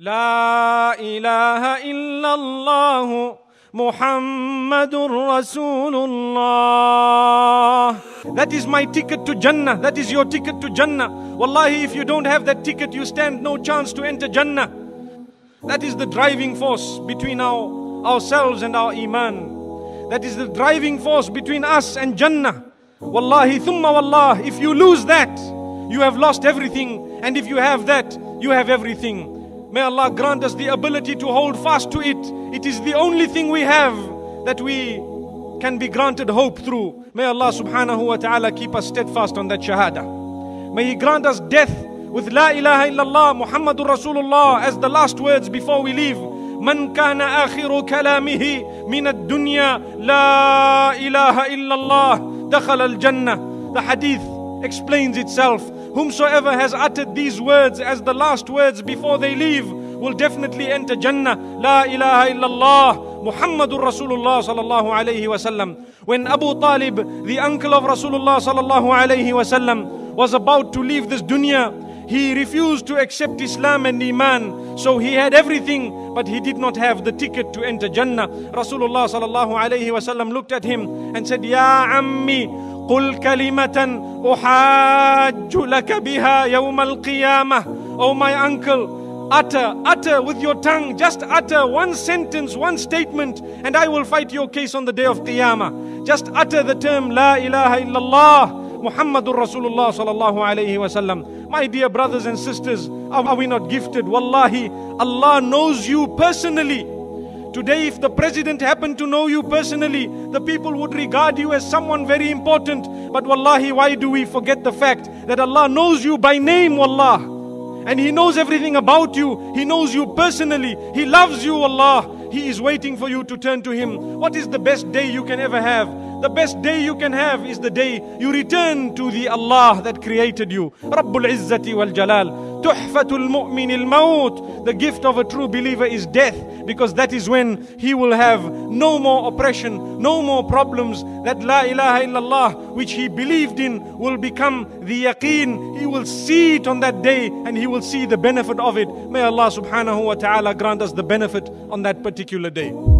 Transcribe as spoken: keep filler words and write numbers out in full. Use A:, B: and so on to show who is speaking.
A: La ilaha illallah Muhammadur Rasulullah. That is my ticket to Jannah. That is your ticket to Jannah. Wallahi, if you don't have that ticket, you stand no chance to enter Jannah. That is the driving force between our, ourselves and our Iman. That is the driving force between us and Jannah. Wallahi, thumma wallah, if you lose that, you have lost everything. And if you have that, you have everything. May Allah grant us the ability to hold fast to it. It is the only thing we have that we can be granted hope through. May Allah subhanahu wa ta'ala keep us steadfast on that shahada. May He grant us death with La ilaha illallah Muhammadur Rasulullah as the last words before we leave. Man kana akhiru kalamihi min ad-dunya La ilaha illallah dakhala al-jannah. The hadith explains itself. Whomsoever has uttered these words as the last words before they leave will definitely enter Jannah. La ilaha illallah Muhammadur Rasulullah sallallahu alayhi wa sallam. When Abu Talib, the uncle of Rasulullah sallallahu alayhi wa sallam, was about to leave this dunya, he refused to accept Islam and Iman. So he had everything, but he did not have the ticket to enter Jannah. Rasulullah sallallahu alayhi wa sallam looked at him and said, Ya ammi, قل كلمة أحاج لك بها يوم القيامة. Oh my uncle, utter, utter with your tongue, just utter one sentence, one statement, and I will fight your case on the day of Qiyamah. Just utter the term La ilaha illallah Muhammadur Rasulullah sallallahu alayhi wa sallam. My dear brothers and sisters, are we not gifted? Wallahi, Allah knows you personally. Today, if the president happened to know you personally, the people would regard you as someone very important. But wallahi, why do we forget the fact that Allah knows you by name, wallah? And He knows everything about you. He knows you personally. He loves you, wallah. He is waiting for you to turn to Him. What is the best day you can ever have? The best day you can have is the day you return to the Allah that created you. Rabbul Izzati wal Jalal. Tuhfatul Mu'min al-Maut. The gift of a true believer is death, because that is when he will have no more oppression, no more problems. That La ilaha illallah which he believed in will become the yaqeen. He will see it on that day and he will see the benefit of it. May Allah subhanahu wa ta'ala grant us the benefit on that particular day.